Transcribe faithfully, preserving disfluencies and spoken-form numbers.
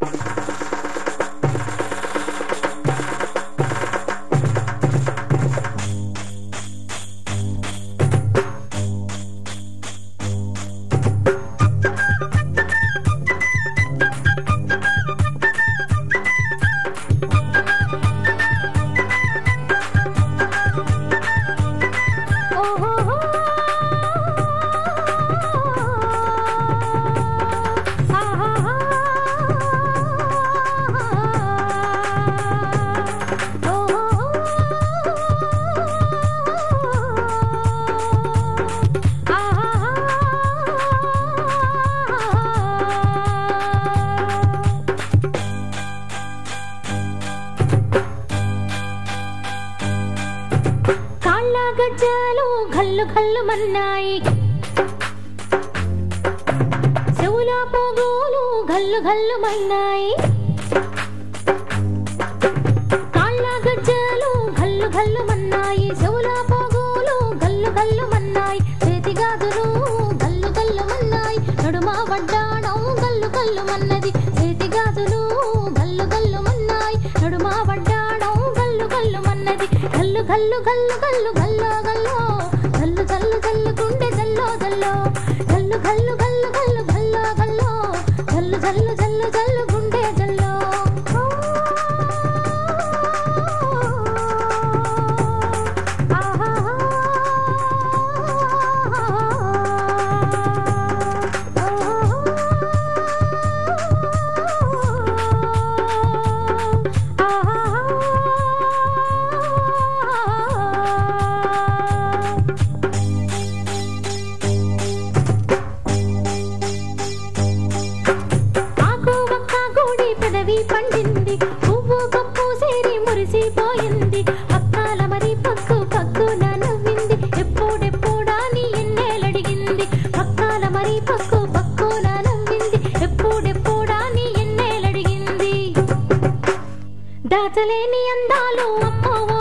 గజ్జాలు గల్లు గల్లు మన్నాయి చెవుల పోగోలు గల్లు గల్లు మన్నాయి కాళ్ళ గజ్జాలు గల్లు గల్లు మన్నాయి చెవుల పోగోలు గల్లు గల్లు మన్నాయి చేతి గాజులు గల్లు గల్లు మన్నాయి నడుమ వడ్డాణం గల్లు గల్లు మన్నది చేతి గాజులు గల్లు గల్లు మన్నాయి నడుమ వడ్డాణం గల్లు గల్లు మన్నది గల్లు గల్లు గల్లు గల్లు గల్లో గల్లో గల్లు గల్లు గల్లు గుండె జల్లో జల్లో గల్లు గల్లు గల్లు గల్లు గల్లో గల్లో గల్లు జల్లు జల్లు జల్లు గుండె జల్లో పండింది పువ్వు పప్పు సేరి మురిసిపోయింది పక్కాల మరి పక్కు పక్కు నవ్వింది ఎప్పుడెప్పుడా నీ ఎన్నేలడిగింది పక్కాల మరి పక్కు పక్కు నవ్వింది ఎప్పుడెప్పుడా నీ ఎన్నేలడిగింది దాచలేని అందాలు అమ్మో